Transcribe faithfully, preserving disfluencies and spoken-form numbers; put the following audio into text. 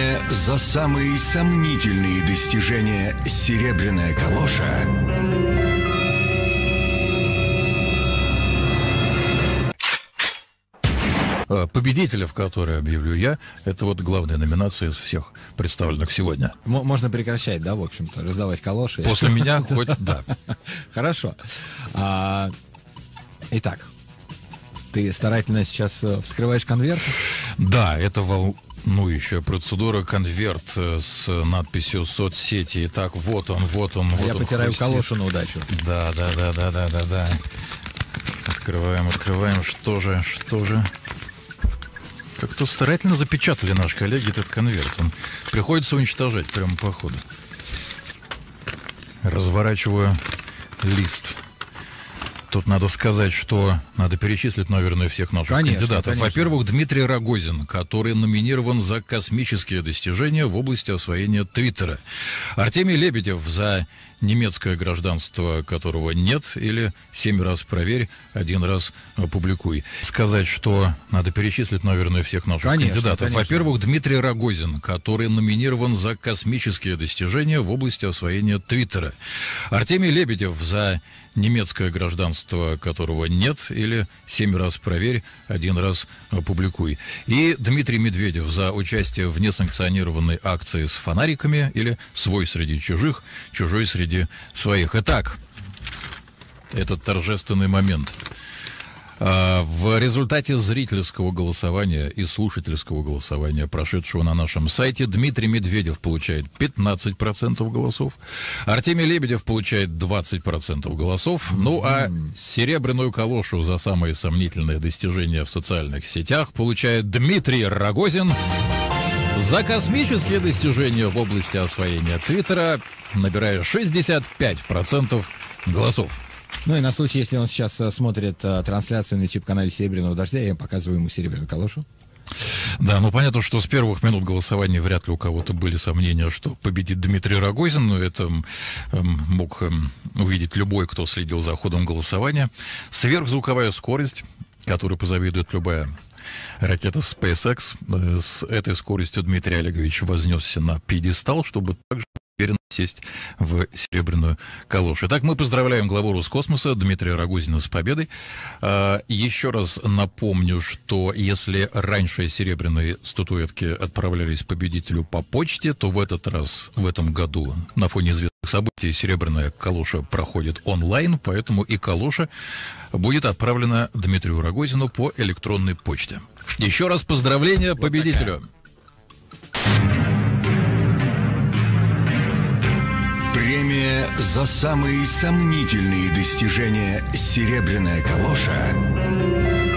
Премия за самые сомнительные достижения «Серебряная калоша» победителя, в которой объявлю я, это вот главная номинация из всех представленных сегодня. М- можно прекращать, да, в общем-то, раздавать калоши. После меня хоть, да. Хорошо. А, итак, ты старательно сейчас вскрываешь конверт? Да, это волнующая процедура. Конверт с надписью «Соцсети». Итак, вот он, вот он. А вот я он потираю хрустит. калошу на удачу. Да, да, да, да, да, да, да. Открываем, открываем. Что же, что же? Как-то старательно запечатали наши коллеги этот конверт. Он приходится уничтожать прямо по ходу. Разворачиваю лист. Тут надо сказать, что надо перечислить, наверное, всех наших конечно, кандидатов. Конечно. Во-первых, Дмитрий Рогозин, который номинирован за космические достижения в области освоения Твиттера. Артемий Лебедев за немецкое гражданство, которого нет, или семь раз проверь, один раз опубликуй. Сказать, что надо перечислить, наверное, всех наших конечно, кандидатов. Конечно. Во-первых, Дмитрий Рогозин, который номинирован за космические достижения в области освоения Твиттера. Артемий Лебедев за немецкое гражданство, которого нет, или семь раз проверь, один раз опубликуй. И Дмитрий Медведев за участие в несанкционированной акции с фонариками, или свой среди чужих, чужой среди своих. Итак, этот торжественный момент. В результате зрительского голосования и слушательского голосования, прошедшего на нашем сайте, Дмитрий Медведев получает пятнадцать процентов голосов, Артемий Лебедев получает двадцать процентов голосов, ну а серебряную калошу за самые сомнительные достижения в социальных сетях получает Дмитрий Рогозин. За космические достижения в области освоения Твиттера набирая шестьдесят пять процентов голосов. Ну и на случай, если он сейчас а, смотрит а, трансляцию на YouTube-канале «Серебряного дождя», я показываю ему серебряную калошу. Да, ну понятно, что с первых минут голосования вряд ли у кого-то были сомнения, что победит Дмитрий Рогозин, но это эм, мог эм, увидеть любой, кто следил за ходом голосования. Сверхзвуковая скорость, которой позавидует любая ракета SpaceX, э, с этой скоростью Дмитрий Олегович вознесся на пьедестал, чтобы также уверенно сесть в серебряную калошу. Итак, мы поздравляем главу Роскосмоса Дмитрия Рогозина с победой. А, еще раз напомню, что если раньше серебряные статуэтки отправлялись победителю по почте, то в этот раз, в этом году, на фоне известных событий, серебряная калоша проходит онлайн, поэтому и калоша будет отправлена Дмитрию Рогозину по электронной почте. Еще раз поздравления вот победителю. Такая. Премия за самые сомнительные достижения «Серебряная калоша»